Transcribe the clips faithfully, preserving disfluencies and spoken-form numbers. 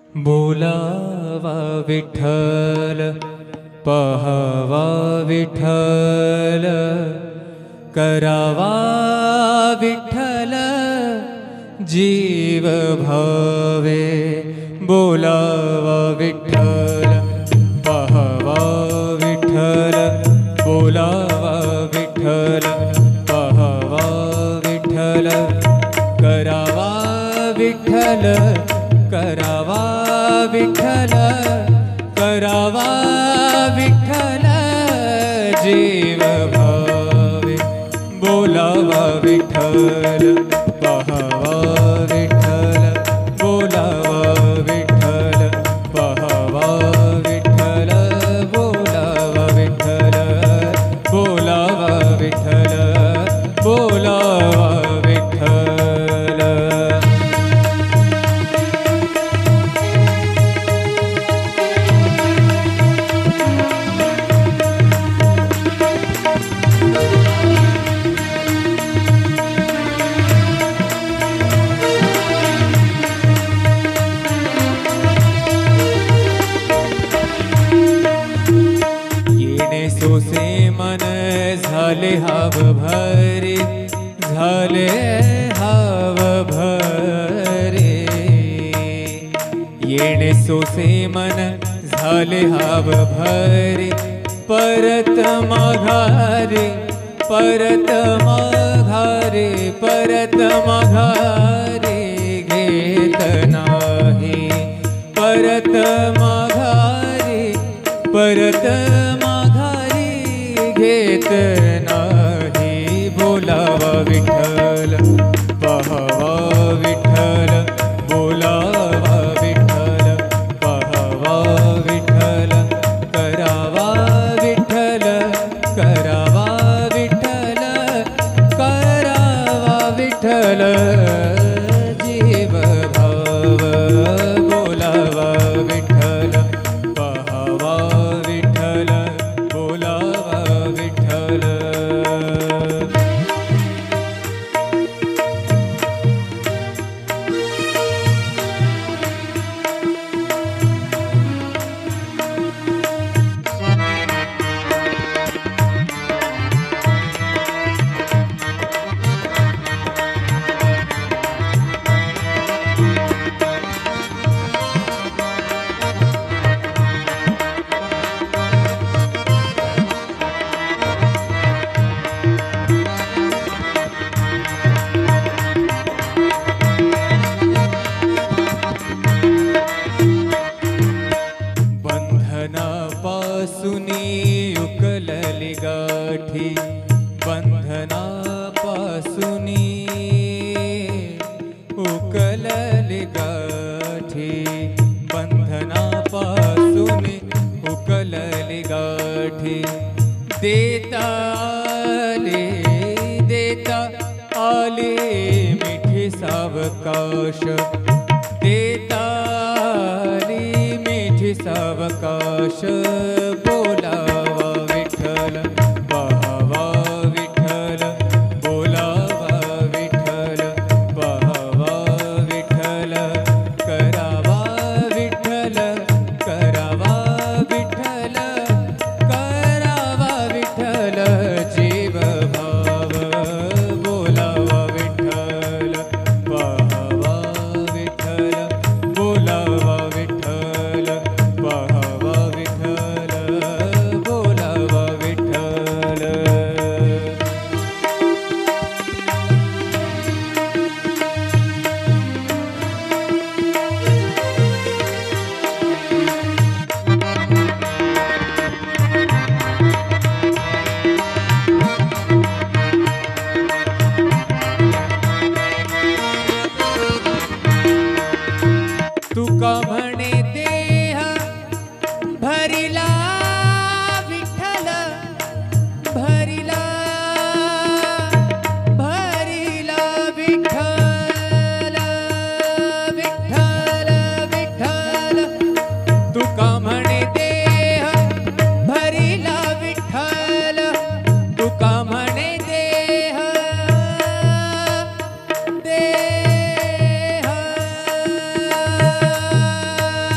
बोलावा विठ्ठल पहावा विठ्ठल करावा विठ्ठल जीव भावे बोलावा विठ्ठल पहावा विठ्ठल बोलावा विठ्ठल पहावा विठ्ठल करावा विठ्ठल करावा विठ्ठल करावा विठ्ठल जीव भावे बोलावा विठ्ठल पहावा विठ्ठल बोलावा विठ्ठल पहावा विठ्ठल बोलावा विठ्ठल बोलावा विठ्ठल बोलावा विठ्ठल। सोसे मन झाले हाव भरे झाले हाव भरे येणे सोसे मन झाले हाव भरे परत माघारे परत माघारे परत माघारे घेत नाही परत माघारे परत घेत नाही बोलावा विठ्ठल पहावा विठ्ठल बोलावा विठ्ठल पहावा विठ्ठल करावा विठ्ठल करावा विठ्ठल करावा विठ्ठल जीव भाव बोलावा विठ्ठल पहावा विठ्ठल बोलावा विठ्ठल। बंधनापासूनी उकलली गाठी बंधनापासूनी उकलली गाठी बंधनापासूनी उकलली गाठी देता आले देता आले मिठी सावकाश देता आली मिठी सावकाश बोलावा विठ्ठल पहावा विठ्ठल बोलावा विठ्ठल पहावा विठ्ठल करावा विठ्ठल करावा विठ्ठल करावा विठ्ठल जीव भाव बोलावा विठ्ठल पहावा विठ्ठल बोलावा विठ्ठल पहावा विठ्ठल बोलावा विठ्ठल। तुका म्हणे देह भरिला विठ्ठल भरिला भरिला विठ्ठल विठ्ठल विठ्ठल तुका म्हणे देह भरिला विठ्ठल तुका म्हणे देह देह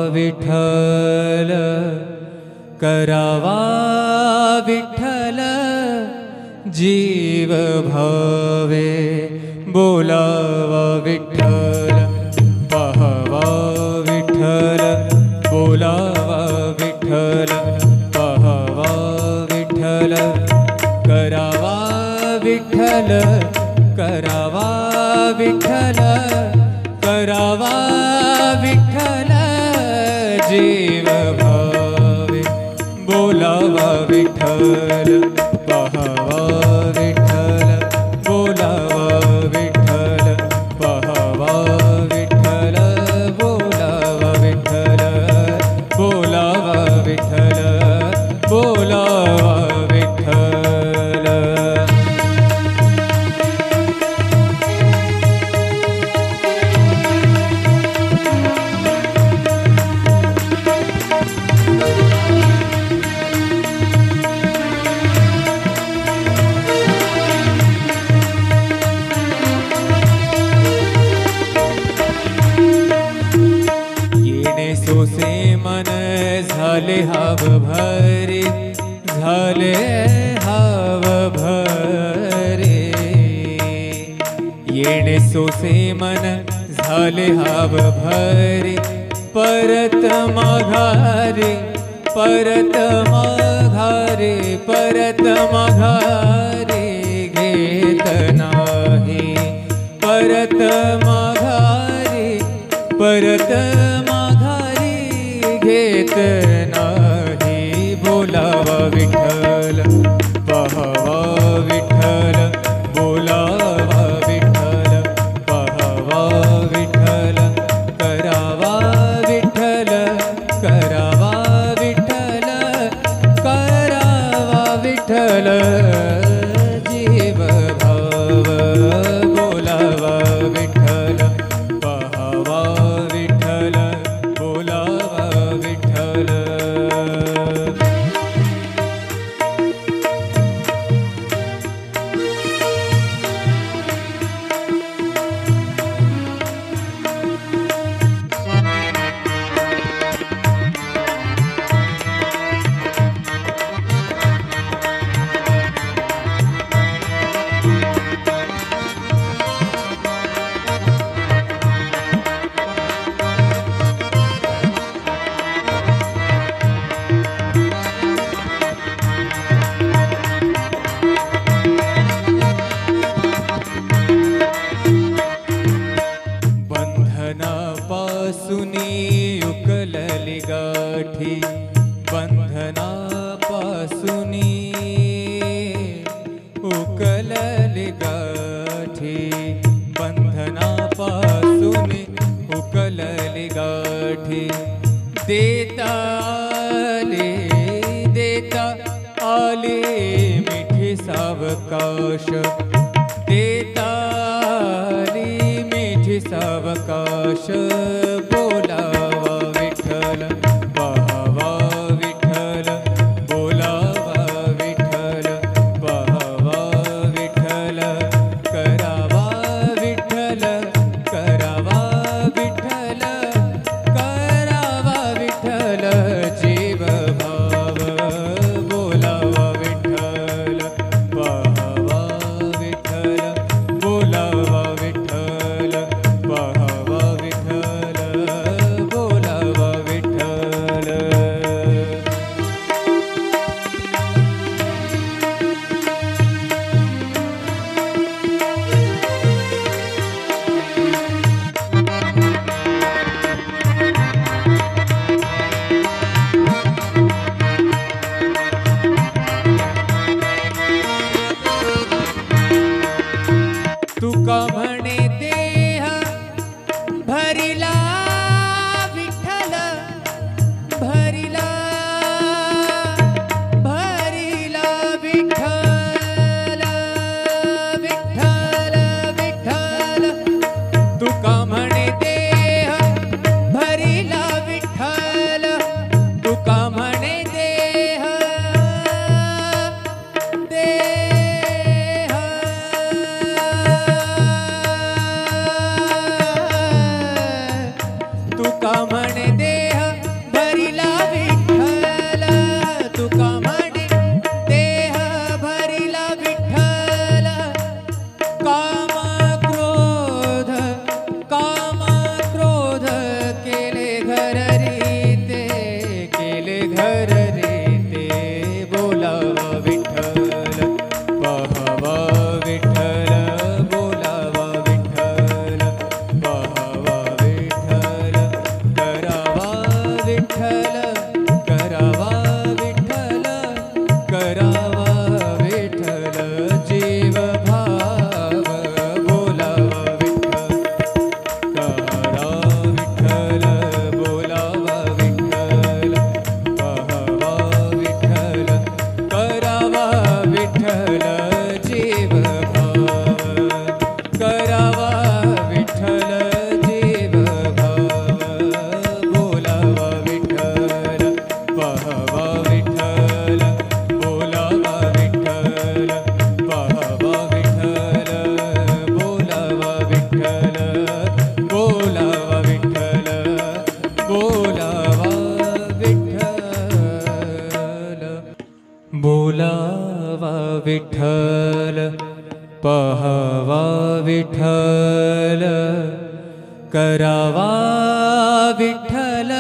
विठ्ठल करावा विठ्ठल जीव भावे बोलावा विठ्ठल पाहावा विठ्ठल बोलावा विठ्ठल पाहावा विठ्ठल करावा विठ्ठल करावा विठ्ठल करावा विठ्ठल जीव भावे बोलावा विठ्ठल पाहावा विठ्ठल बोलावा विठ्ठल पाहावा विठ्ठल बोलावा विठ्ठल बोलावा विठ्ठल बोलावा विठ्ठल। सोसे मन झाले हाव भरे झाले हाव भरे येणे सोसे मन झाले हाव भरे परत माघारे परत माघारे परत माघारे घेत नाही परत माघारे परत घेत नाही बोलावा विठ्ठल पाहावा विठ्ठल बोलावा विठ्ठल पाहावा विठ्ठल करावा विठ्ठल करावा विठ्ठल करावा विठ्ठल जीव भाव बोलावा विठ्ठल पाहावा विठ्ठल बोलावा विठ्ठल। बंधनापासूनी उकलली गाठी बंधनापासूनी उकलली गाठी बंधनापासूनी उकलली गाठी देता आले देता आले मिठी सावकाश देता सावकाश बोलावा विठ्ठल पाहावा विठ्ठल बोलावा विठ्ठल पाहावा विठ्ठल करावा विठ्ठल करावा विठ्ठल करावा विठ्ठल जीव भाव बोलावा विठ्ठल पाहावा विठ्ठल बोलावा विठ्ठल पाहावा विठ्ठल बोलावा विठ्ठल। तुका म्हणे देह भरिला विठ्ठल भरिला भरिला विठ्ठल विठ्ठल विठ्ठल तुका म्हणे देह भरिला विठ्ठल तुका म्हणे देह देह तुका म्हणे देह विठ्ठल करावा विठ्ठल करावा विठ्ठल जीव भाव बोलावा विठ्ठल करा विठ्ठल बोलावा विठ्ठल पहावा विठ्ठल करावा विठ्ठल जीव भाव करावा विठ्ठल जीव भाव बोलावा विठ्ठल पहावा विठ्ठल बोलावा विठ्ठल पहावा विठ्ठल बोलावा विठ्ठल बोलावा विठ्ठल बोलावा विठ्ठल बोलावा विठ्ठल पहावा विठ्ठल करावा विठ्ठल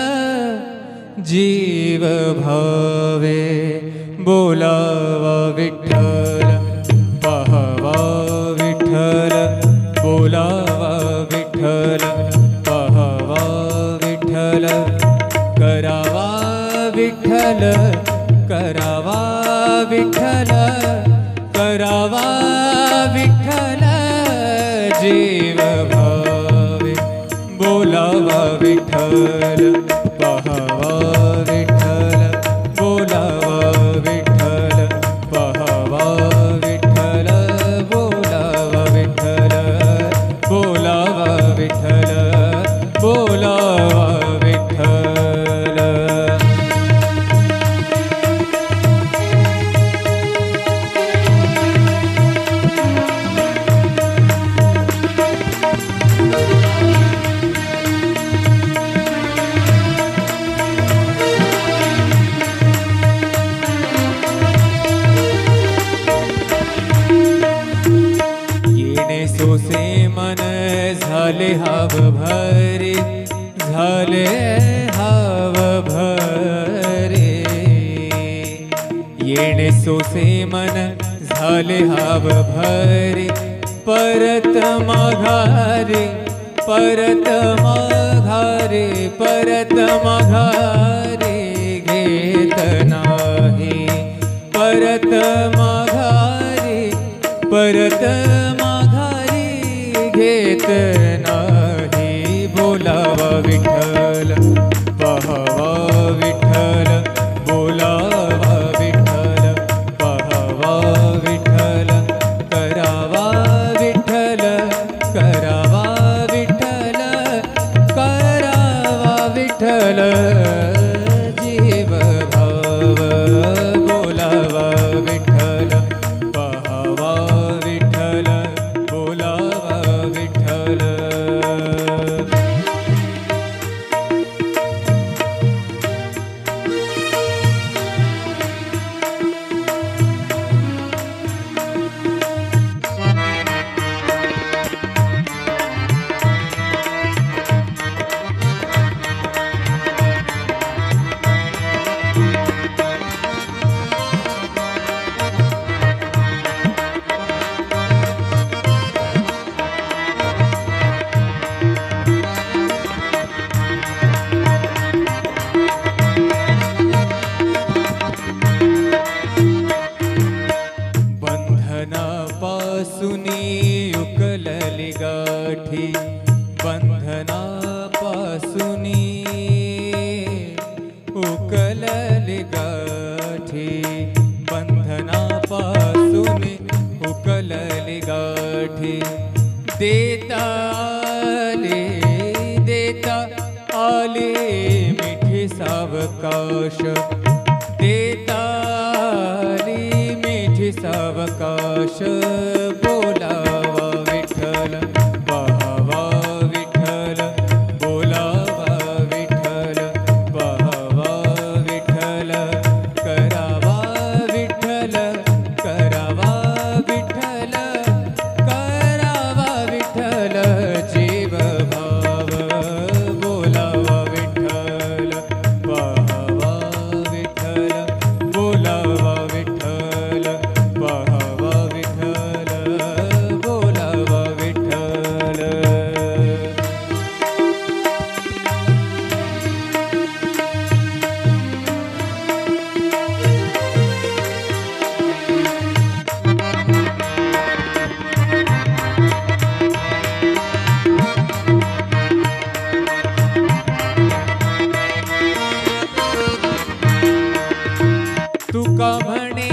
जीव भावे बोलावा विठ्ठल पहावा विठ्ठल बोलावा विठ्ठल पहावा विठ्ठल करावा विठ्ठल करावा विठ्ठल करावा विठ्ठल जीव भावे बोलावा विठ्ठल पहावा विठ्ठल बोलावा विठ्ठल पहावा विठ्ठल बोलावा विठ्ठल बोलावा विठ्ठल बोलावा विठ्ठल येणे सोसे मन झाले हाव भरे झाले हाव भरे येणे सोसे मन झाले हाव भरे परत माघारे परत माघारे परत माघारे घेत नाही परत माघारे परत माघारी घेत नाही बोलावा विठ्ठल पहावा विठ्ठल बोलावा विठ्ठल पहावा विठ्ठल करावा विठ्ठल करावा विठ्ठल करावा विठ्ठल जीव भाव बोलावा विठ्ठल पहावा विठ्ठल बोलावा विठ्ठल बंधनापासुनी उकलली गाठी बंधनापासुनी उकलली गाठी बंधनापासुनी उकलली गाठी देता आले देता आले मिठी सावकाश देता आली मिठी सावकाश बोलावा विठ्ठल पहावा विठ्ठल बोलावा विठ्ठल पहावा विठ्ठल करावा विठ्ठल करावा विठ्ठल करावा विठ्ठल जीव भाव बोलावा विठ्ठल पहावा विठ्ठल बोलावा विठ्ठल पहावा विठ्ठल तुका म्हणे